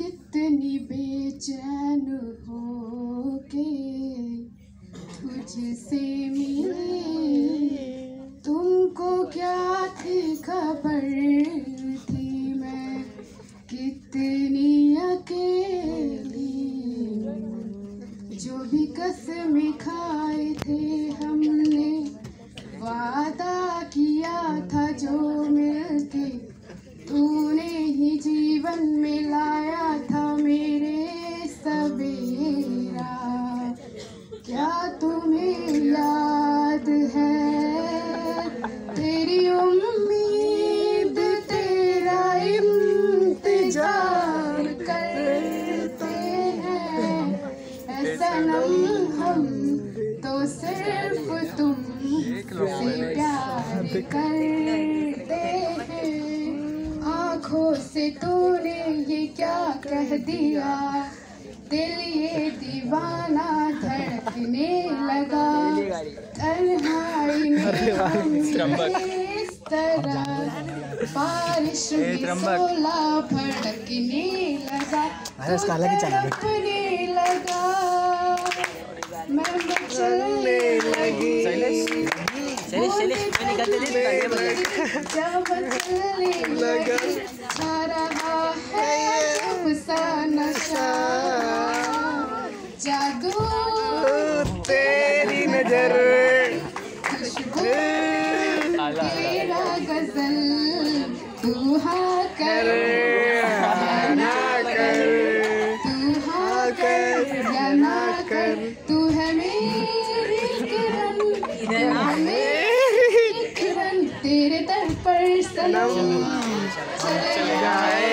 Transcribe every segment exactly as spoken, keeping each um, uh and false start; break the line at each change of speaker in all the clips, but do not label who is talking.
कितनी बेचैन हो के तुझसे मिले, तुमको क्या थी खबर थी मैं कितनी अकेली। जो भी कसमें खाए थे हमने, वादा किया था जो मिलके तूने ही जीवन में लाया था मेरे सवेरा। क्या तुम्हें याद है तेरी उम्मीद तेरा इंतजार करते हैं, ऐसा नम हम तो सिर्फ तुम से प्यार करते हैं। आँखों से तूने ये क्या कह दिया, दिल ये दीवाना धड़कने लगा। तन्हाई में हम इस तरह बारिश में सोला भड़कने लगा, तड़पने लगा, मैं चलने लगी जब चलने लगा। आ रहा है सा नशा, जादू तेरी नजर, खुशबू तेरा गजल, तू हाँ कर या ना कर, तू हाँ कर या ना कर। तू है मेरी किरण, तू है मेरी किरण, तेरे दर पर सनम चले आए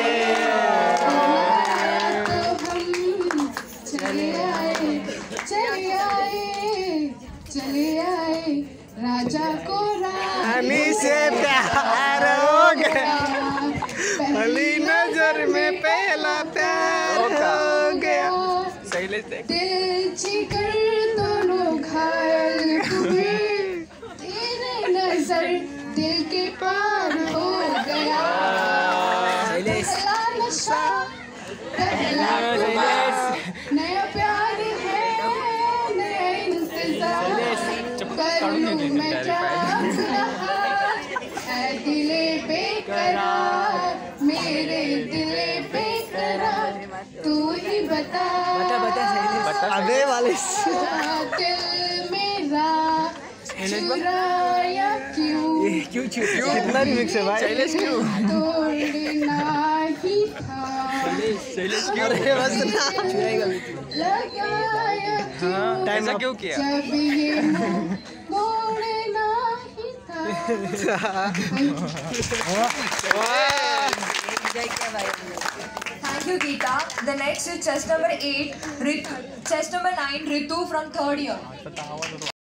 तो हम चले आए, चले आए, चले आए। राजा को रानी से प्यार हो गया, पहली नजर में पहला प्यार हो गया। दिल जिगर दोनों घायल हुए, तेरे नजर दिल के पार हो गया। पहला नशा पहला नया प्यार है, नया इंतजार करूं मैं क्या है दिले बेकरार, मेरे दिले बेकरार। तू ही बता अबे वाले दिल मेरा चुराया क्यों, क्यों कितना रिमिक्स है भाई, तोड़ना ही था लगाया
टाइम क्यों किया,
जब ये मोड़ना ही था।
Thank you, Geeta. The next is chest number eight, Ritu, chest number nine, Ritu from third year.